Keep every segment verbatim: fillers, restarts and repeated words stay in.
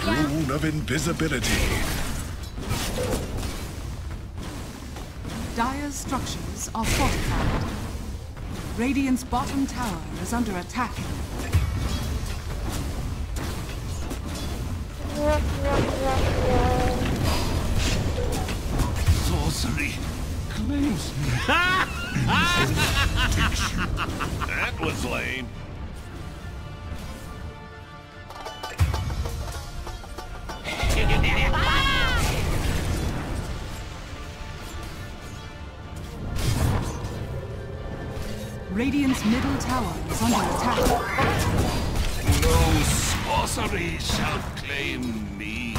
Rune of invisibility. Dire's structures are fortified. Radiant's bottom tower is under attack. Sorcery claims me. That was lame. Radiant's middle tower is under attack. No sorcery shall claim me.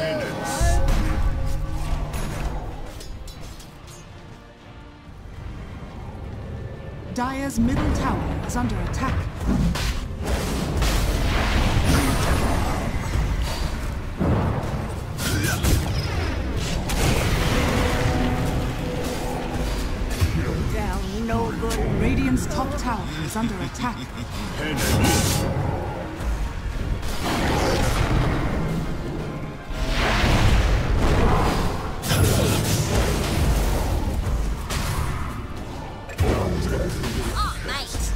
Dire's middle tower is under attack. Down, no good. Radiant's top tower is under attack. Oh, nice.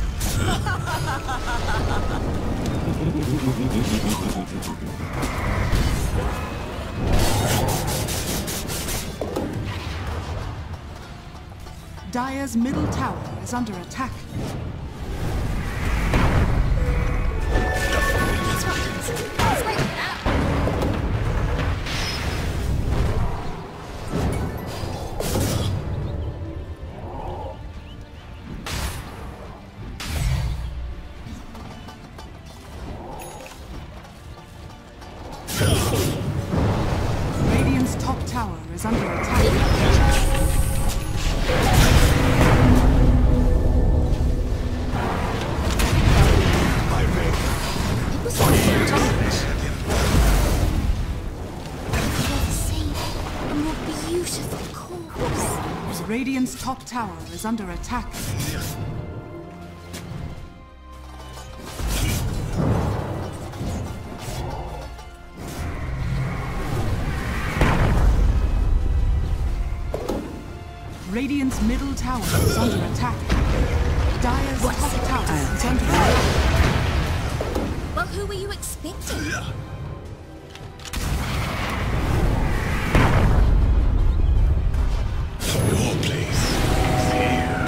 Dire's middle tower is under attack. Radiant's top tower is under attack. Radiant's top tower is under attack. Radiant's middle tower is under attack. Dire's top tower is under attack. Well, who were you expecting? Your place is here.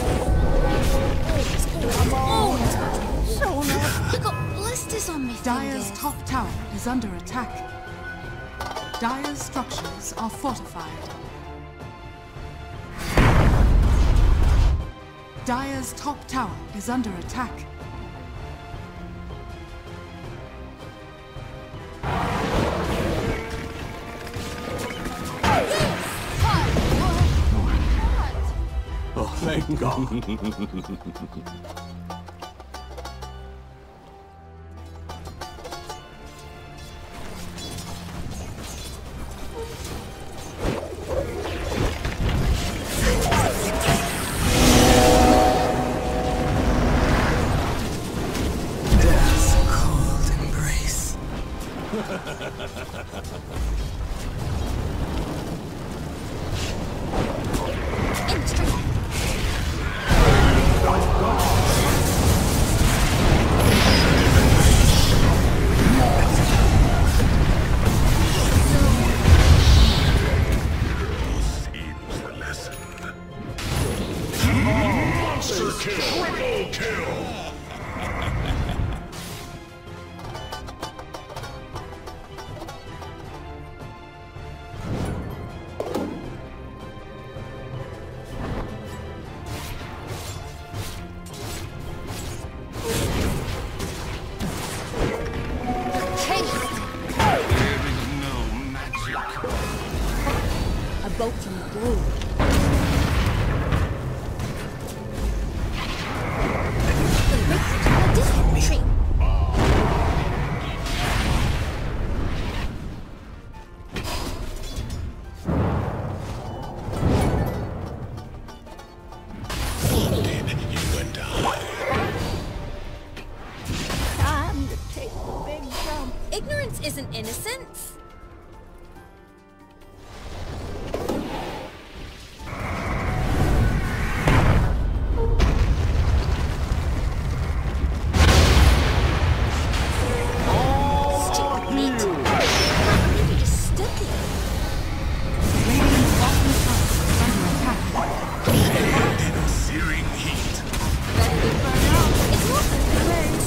I got blisters on me. Dire's top tower is under attack. Dire's structures are fortified. Dire's top tower is under attack. Oh, thank God. Triple kill! A bolt from the blue. The rift, a isn't innocence. Stupid meat. I can't believe you just stood there. Radiant's bottom tower is under attack. In searing heat. Better be burned out. It's not the birds.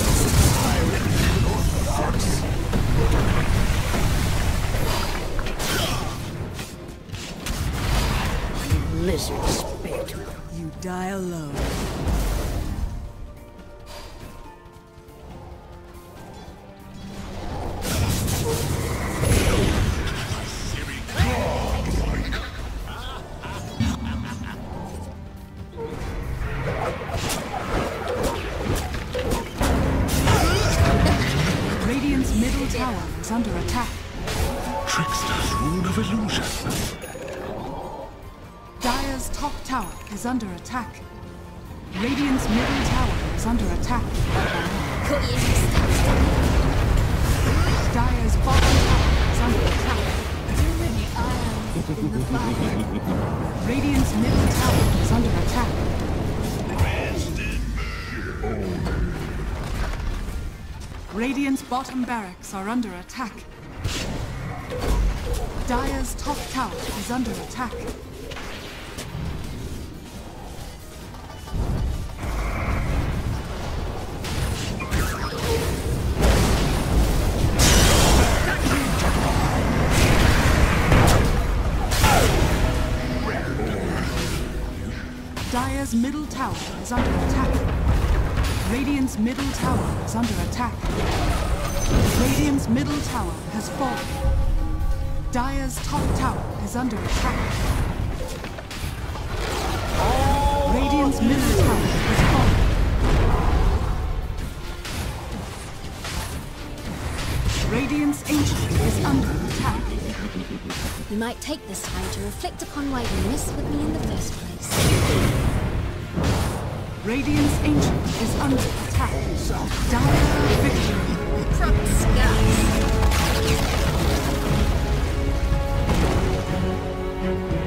Lizard spit. You die alone. Searing godlike. Radiant's middle tower is under attack. Trickster's rune of illusion. Dire's top tower is under attack. Radiant's middle tower is under attack. Caught you in mistakes. Dire's bottom tower is under attack. In the fire. Radiant's middle tower is under attack. Radiant's bottom barracks are under attack. Dire's top tower is under attack. Dire's middle tower is under attack. Radiant's middle tower is under attack. Radiant's middle tower has fallen. Dire's top tower is under attack. Radiant's middle tower has fallen. Radiant's ancient is under attack. You might take this time to reflect upon why you messed with me in the first place. Radiant's ancient is under attack. Dire victory. Proper scars.